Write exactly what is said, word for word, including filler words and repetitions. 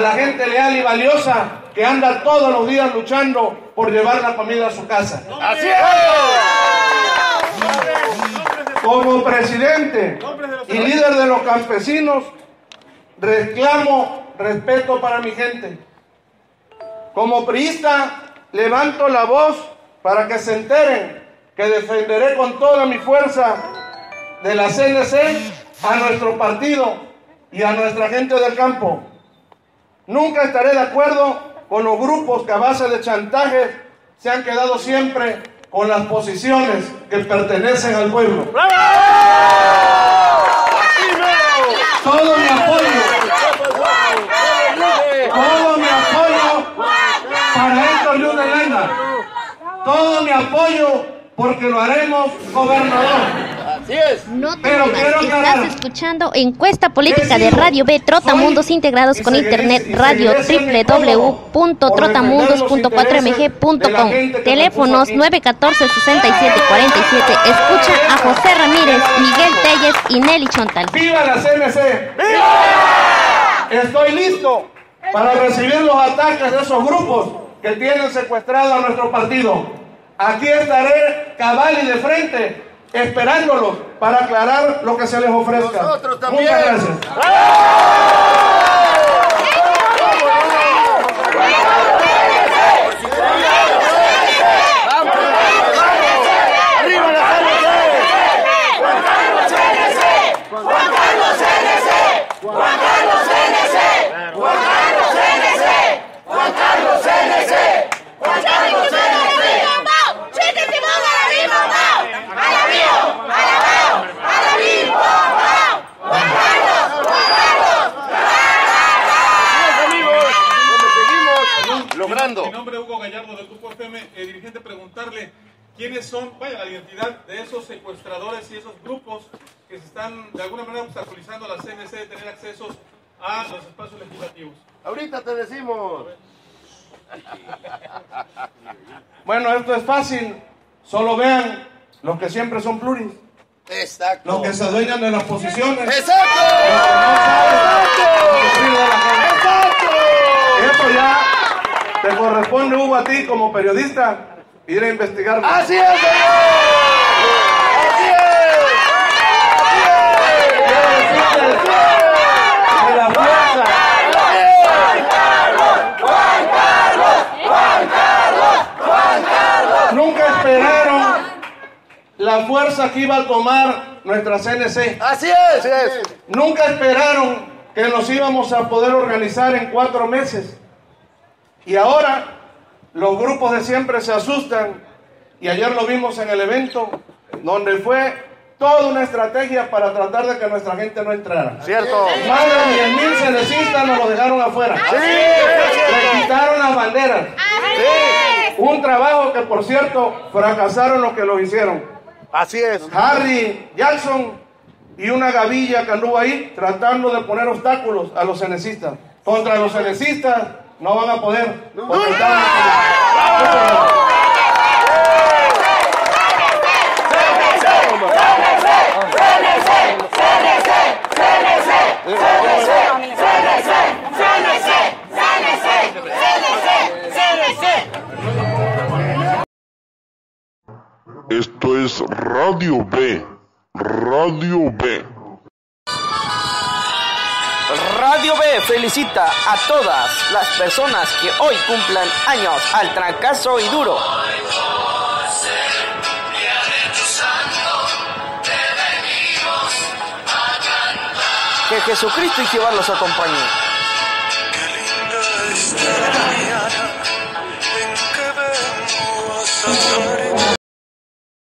la gente leal y valiosa que anda todos los días luchando por llevar la comida a su casa. ¡Así es! Como presidente y líder de los campesinos, reclamo respeto para mi gente. Como priista, levanto la voz para que se enteren que defenderé con toda mi fuerza de la C N C a nuestro partido y a nuestra gente del campo. Nunca estaré de acuerdo con los grupos que a base de chantajes se han quedado siempre con las posiciones que pertenecen al pueblo. ¡Bravo! Todo mi apoyo, todo mi apoyo para Héctor Luna Landa. Todo mi apoyo porque lo haremos gobernador. Así es. No te Pero muevas, quiero estás aclarar. escuchando Encuesta Política de He sido, Radio B, Trotamundos soy, integrados y con seguiré- internet, y radio seguiré siendo w w w punto por trotamundos punto defender cuatro los m g punto intereses de com. la gente que me Teléfonos puso aquí. nueve uno cuatro, seis siete cuatro siete. Escucha a José Ramírez, Miguel Telles y Nelly Chontal. ¡Viva la C N C! ¡Viva! Estoy listo para recibir los ataques de esos grupos que tienen secuestrado a nuestro partido. Aquí estaré cabal y de frente, esperándolos para aclarar lo que se les ofrezca. Nosotros también. Muchas gracias. ¡Arriba la C N C! ¡Juan Carlos C N C! ¡Juan Carlos C N C! ¡Juan Carlos C N C! ¡Juan Carlos C N C! ¡Juan Carlos C N C! ¡Juan Carlos C N C! Logrando. Mi nombre es Hugo Gallardo del Grupo F M, eh, dirigente, preguntarle quiénes son, vaya, la identidad de esos secuestradores y esos grupos que se están de alguna manera obstaculizando a la C N C de tener accesos a los espacios legislativos. Ahorita te decimos. Bueno, esto es fácil. Solo vean los que siempre son pluris, Exacto. los que se adueñan de las posiciones. Exacto. Exacto. Eso ya te corresponde, Hugo, a ti como periodista ir a investigar. Así es, señor. Así es. De la fuerza. Juan Carlos, Juan Carlos, Juan Carlos, Juan Carlos. Nunca esperaron la fuerza que iba a tomar nuestra C N C. Así es. Así es. Nunca esperaron que nos íbamos a poder organizar en cuatro meses. Y ahora los grupos de siempre se asustan. Y ayer lo vimos en el evento, donde fue toda una estrategia para tratar de que nuestra gente no entrara. Cierto. Más de diez mil cenecistas nos lo dejaron afuera. Sí. Le quitaron las banderas. Sí. Un trabajo que, por cierto, fracasaron los que lo hicieron. Así es. Harry Jackson y una gavilla que anduvo ahí tratando de poner obstáculos a los cenecistas. Contra los cenecistas no van a poder. Porque están- Esto es Radio B, Radio B. Radio B felicita a todas las personas que hoy cumplan años al trancazo y duro. Que Jesucristo y Jehová los acompañe. Qué linda está la mañana en que vengo a saludar.